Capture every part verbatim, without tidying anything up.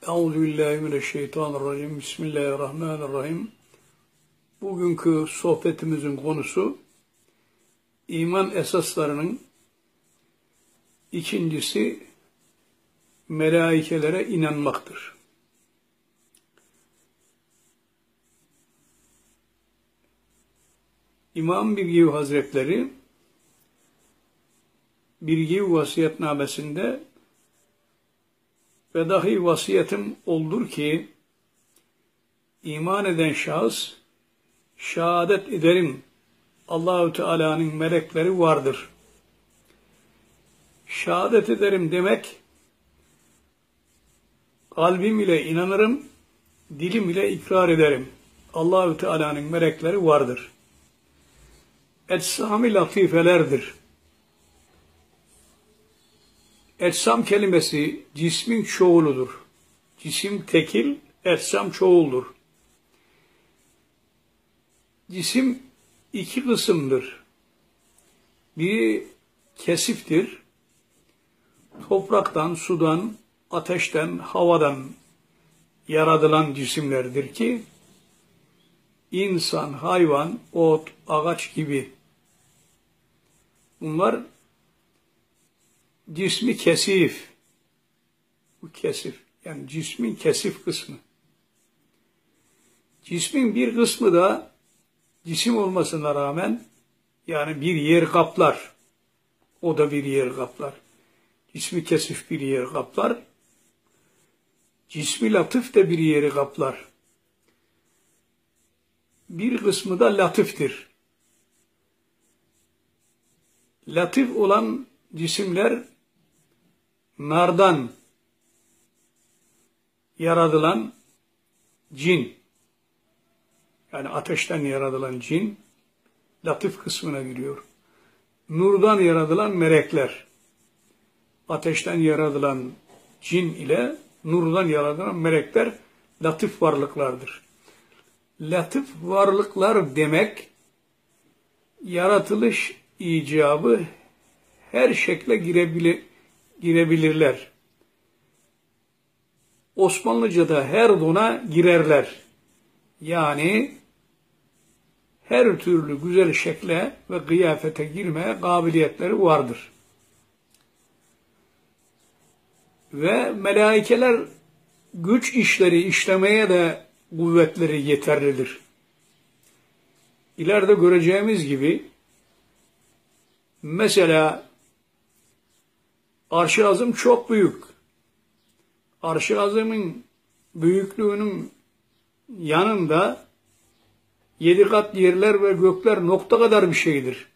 Euzubillahimineşşeytanirracim. Bismillahirrahmanirrahim. Bugünkü sohbetimizin konusu iman esaslarının ikincisi melaikelere inanmaktır. İmam Birgivi Hazretleri Birgivi vasiyetnamesinde ve dahi vasiyetim oldur ki iman eden şahıs şehadet ederim Allahu Teala'nın melekleri vardır. Şehadet ederim demek kalbim ile inanırım, dilim ile ikrar ederim. Allahu Teala'nın melekleri vardır. Etsam-ı latifelerdir. Etsam kelimesi cismin çoğuludur. Cisim tekil, etsam çoğuldur. Cisim iki kısımdır. Biri kesiftir. Topraktan, sudan, ateşten, havadan yaratılan cisimlerdir ki insan, hayvan, ot, ağaç gibi bunlar cismi kesif. Bu kesif. Yani cismin kesif kısmı. Cismin bir kısmı da cisim olmasına rağmen yani bir yer kaplar. O da bir yer kaplar. Cismi kesif bir yer kaplar. Cismi latif de bir yeri kaplar. Bir kısmı da latiftir. Latif olan cisimler nardan yaratılan cin, yani ateşten yaratılan cin, latif kısmına giriyor. Nurdan yaratılan melekler, ateşten yaratılan cin ile nurdan yaratılan melekler latif varlıklardır. Latif varlıklar demek, yaratılış icabı her şekle girebilir, girebilirler. Osmanlıca'da her dona girerler. Yani her türlü güzel şekle ve kıyafete girmeye kabiliyetleri vardır. Ve melaikeler güç işleri işlemeye de kuvvetleri yeterlidir. İleride göreceğimiz gibi mesela Arş-ı Azim çok büyük. Arş-ı Azim'in büyüklüğünün yanında yedi kat yerler ve gökler nokta kadar bir şeydir.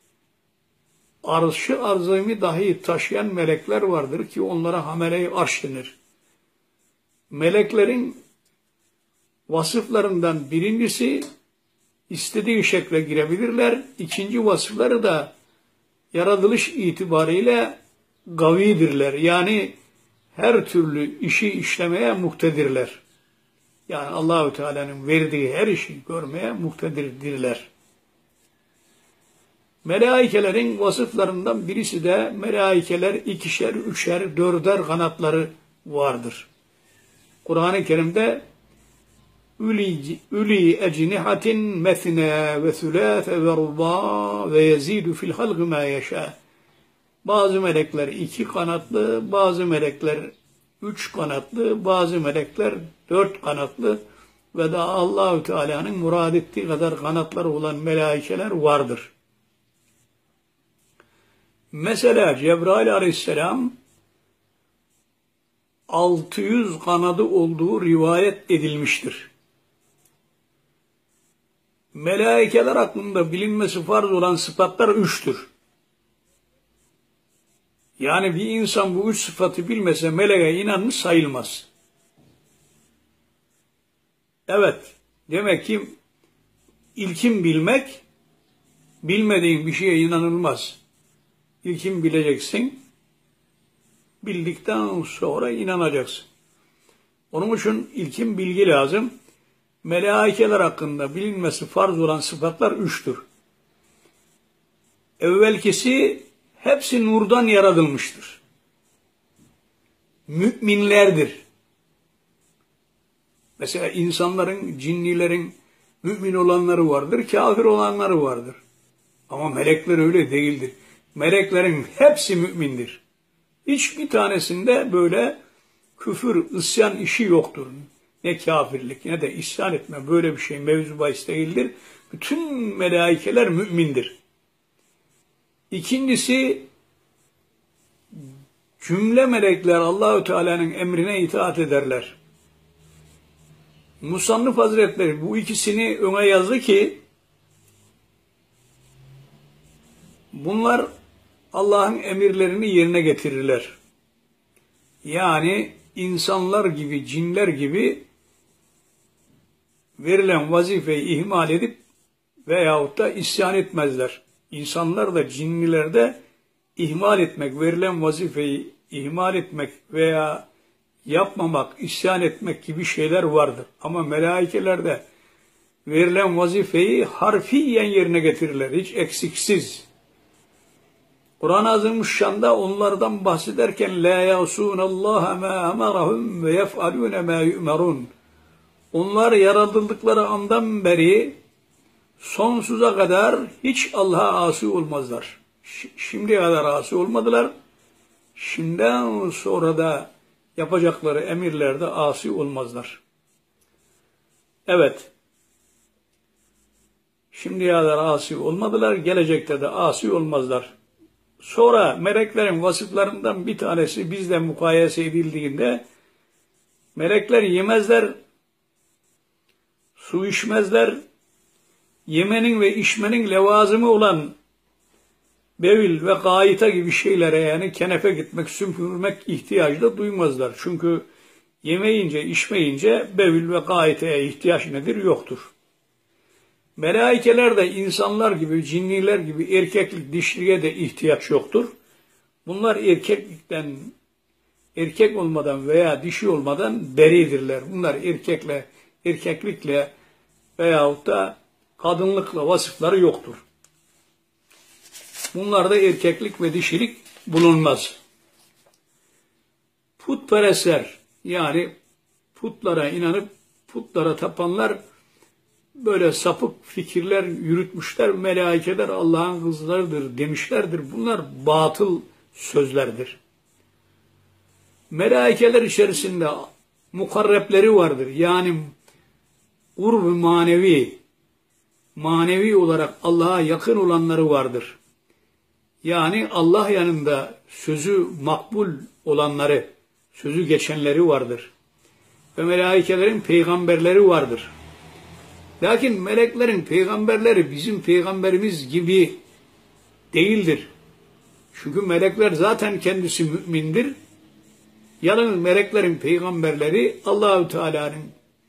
Arş-ı Azim'i dahi taşıyan melekler vardır ki onlara hamele-i arş denir. Meleklerin vasıflarından birincisi istediği şekle girebilirler. İkinci vasıfları da yaratılış itibariyle gavidirler. Yani her türlü işi işlemeye muktedirler. Yani Allahu Teala'nın verdiği her işi görmeye muktedirdirler. Melaikelerin vasıflarından birisi de melaikeler ikişer, üçer, dörder kanatları vardır. Kur'an-ı Kerim'de Üli ecnihatin mesne ve sülâfe ve rubâ ve yezidu fil halgı mâ yeşâ. Bazı melekler iki kanatlı, bazı melekler üç kanatlı, bazı melekler dört kanatlı ve daha Allah-u Teala'nın murad ettiği kadar kanatları olan melaikeler vardır. Mesela Cebrail aleyhisselam altı yüz kanadı olduğu rivayet edilmiştir. Melaikeler hakkında bilinmesi farz olan sıfatlar üçtür. Yani bir insan bu üç sıfatı bilmese meleğe inanmış sayılmaz. Evet, demek ki ilkin bilmek, bilmediğin bir şeye inanılmaz. İlkin bileceksin, bildikten sonra inanacaksın. Onun için ilkin bilgi lazım. Melaikeler hakkında bilinmesi farz olan sıfatlar üçtür. Evvelkisi hepsi nurdan yaratılmıştır. Müminlerdir. Mesela insanların, cinnilerin mümin olanları vardır, kafir olanları vardır. Ama melekler öyle değildir. Meleklerin hepsi mümindir. Hiçbir tanesinde böyle küfür, isyan işi yoktur. Ne kafirlik ne de isyan etme, böyle bir şey mevzu bahis değildir. Bütün melaikeler mümindir. İkincisi, cümle melekler Allahü Teala'nın emrine itaat ederler. Musannif Hazretleri bu ikisini öne yazdı ki bunlar Allah'ın emirlerini yerine getirirler. Yani insanlar gibi, cinler gibi verilen vazifeyi ihmal edip veyahut da isyan etmezler. İnsanlar da cinliler de ihmal etmek, verilen vazifeyi ihmal etmek veya yapmamak, isyan etmek gibi şeyler vardır. Ama melaikelerde verilen vazifeyi harfiyen yerine getirirler, hiç eksiksiz. Kur'an-ı Azimüşşan'da onlardan bahsederken la yasunallaha ma amarahum ve yef'alun ma yu'marun. Onlar yaratıldıkları andan beri sonsuza kadar hiç Allah'a asi olmazlar. Şimdiye kadar asi olmadılar. Şimdiden sonra da yapacakları emirlerde asi olmazlar. Evet. Şimdiye kadar asi olmadılar, gelecekte de asi olmazlar. Sonra meleklerin vasıflarından bir tanesi bizle mukayese edildiğinde melekler yemezler, su içmezler, yemenin ve içmenin levazımı olan bevil ve gayita gibi şeylere, yani kenefe gitmek, süpürmek ihtiyacı da duymazlar. Çünkü yemeyince, içmeyince bevil ve gayiteye ihtiyaç nedir? Yoktur. Melaikeler de insanlar gibi, cinniler gibi erkeklik, dişiliğe de ihtiyaç yoktur. Bunlar erkeklikten, erkek olmadan veya dişi olmadan beridirler. Bunlar erkekle, erkeklikle veyahut da kadınlıkla vasıfları yoktur. Bunlarda erkeklik ve dişilik bulunmaz. Putperestler, yani putlara inanıp putlara tapanlar böyle sapık fikirler yürütmüşler, melaikeler Allah'ın kızlarıdır demişlerdir. Bunlar batıl sözlerdir. Melaikeler içerisinde mukarrepleri vardır. Yani urv-ı manevi, manevi olarak Allah'a yakın olanları vardır. Yani Allah yanında sözü makbul olanları, sözü geçenleri vardır. Ve melaikelerin peygamberleri vardır. Lakin meleklerin peygamberleri bizim peygamberimiz gibi değildir. Çünkü melekler zaten kendisi mümindir. Yalnız meleklerin peygamberleri Allahü Teala'nın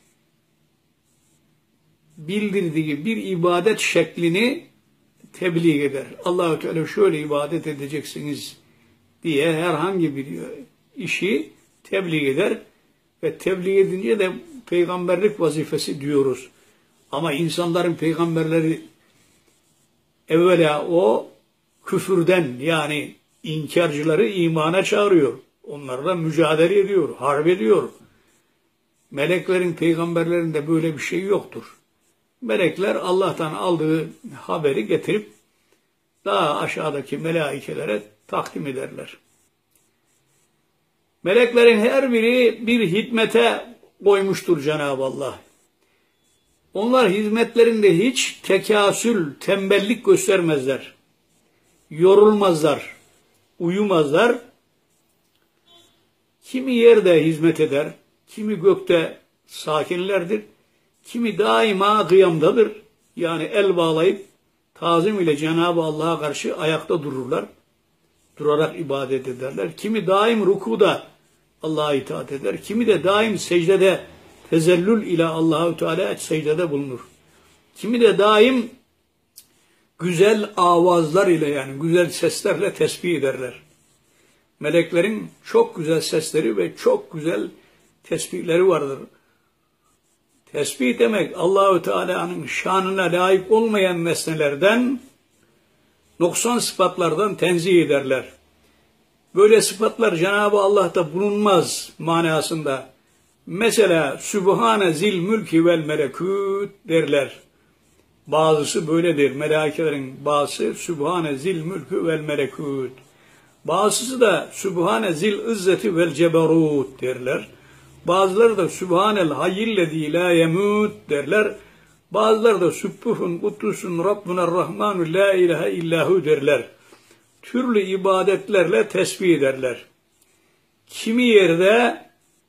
bildirdiği bir ibadet şeklini tebliğ eder. Allahü Teala şöyle ibadet edeceksiniz diye herhangi bir işi tebliğ eder ve tebliğ edince de peygamberlik vazifesi diyoruz. Ama insanların peygamberleri evvela o küfürden, yani inkarcıları imana çağırıyor. Onlarla mücadele ediyor, harp ediyor. Meleklerin, peygamberlerinde böyle bir şey yoktur. Melekler Allah'tan aldığı haberi getirip daha aşağıdaki melaikelere takdim ederler. Meleklerin her biri bir hizmete koymuştur Cenab-ı Allah. Onlar hizmetlerinde hiç tekasül, tembellik göstermezler. Yorulmazlar, uyumazlar. Kimi yerde hizmet eder, kimi gökte sakinlerdir, kimi daima kıyamdadır. Yani el bağlayıp tazim ile Cenab-ı Allah'a karşı ayakta dururlar. Durarak ibadet ederler. Kimi daim rukuda Allah'a itaat eder. Kimi de daim secdede tezellül ile Allahü Teala secdede bulunur. Kimi de daim güzel avazlar ile, yani güzel seslerle tesbih ederler. Meleklerin çok güzel sesleri ve çok güzel tesbihleri vardır. Tesbih demek Allahü Teala'nın şanına layık olmayan nesnelerden, noksan sıfatlardan tenzih ederler. Böyle sıfatlar Cenab-ı Allah'ta bulunmaz manasında Mesela Sübhane zil mülki vel melekut derler. Bazısı böyledir. Melaikelerin bazısı Sübhane zil mülkü vel melekut. Bazısı da Sübhane zil izzeti vel ceberut derler. Bazıları da Sübhanel hayyillezî la yemut derler. Bazıları da Sübbuhun kuddusun Rabbuna Rahmanu la ilahe illahu derler. Türlü ibadetlerle tesbih ederler. Kimi yerde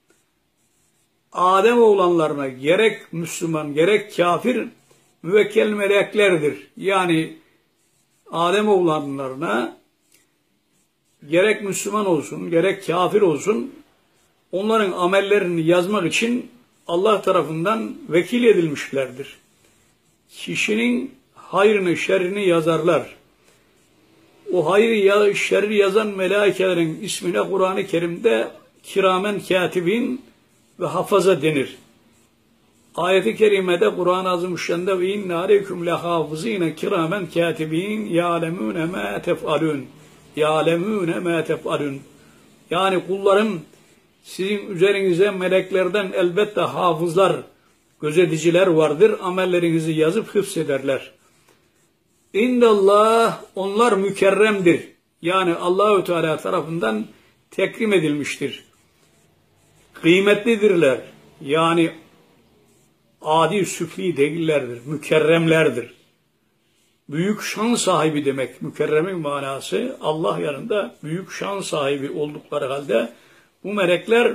Adem oğlanlarına gerek Müslüman gerek kafir müvekkel meleklerdir. Yani Adem oğlanlarına gerek Müslüman olsun gerek kafir olsun onların amellerini yazmak için Allah tarafından vekil edilmişlerdir. Kişinin hayrını şerrini yazarlar. O hayrı ya, şerri yazan melaikelerin ismine Kur'an-ı Kerim'de kiramen katibin ve hafaza denir. Ayet-i kerimede Kur'an-ı Azimüşşan'da ve inne aleyküm lehafızine kiramen katibin ya'lemune ma tef'alun ya'lemune ma tef'alun. Yani kullarım sizin üzerinize meleklerden elbette hafızlar, gözeticiler vardır. Amellerinizi yazıp hıfzederler. İndallah onlar mükerremdir. Yani Allahü Teala tarafından tekrim edilmiştir. Kıymetlidirler. Yani adi süfli değillerdir. Mükerremlerdir. Büyük şan sahibi demek. Mükerremin manası Allah yanında büyük şan sahibi oldukları halde bu melekler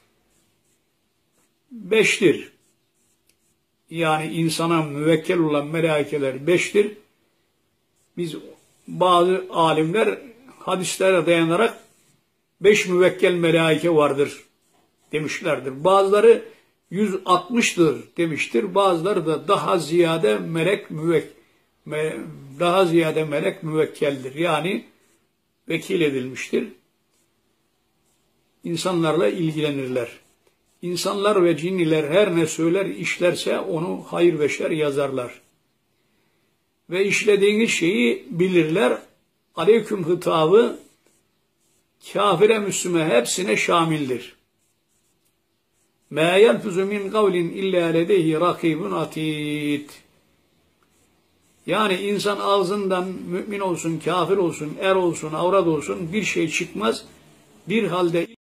beştir. Yani insana müvekkel olan melaikeler beştir. Biz bazı alimler hadislere dayanarak beş müvekkel melaike vardır demişlerdir. Bazıları yüz altmıştır demiştir. Bazıları da daha ziyade melek müvek me, daha ziyade melek müvekkeldir. Yani vekil edilmiştir. İnsanlarla ilgilenirler. İnsanlar ve cinniler her ne söyler işlerse onu hayır ve şer yazarlar. Ve işlediğiniz şeyi bilirler. Aleyküm hitabı kafire Müslüme hepsine şamildir. مَا يَلْفُزُ مِنْ قَوْلٍ اِلَّا لَدَيْهِ رَقِيبٌ atid. Yani insan ağzından mümin olsun, kafir olsun, er olsun, avrat olsun bir şey çıkmaz. Bir halde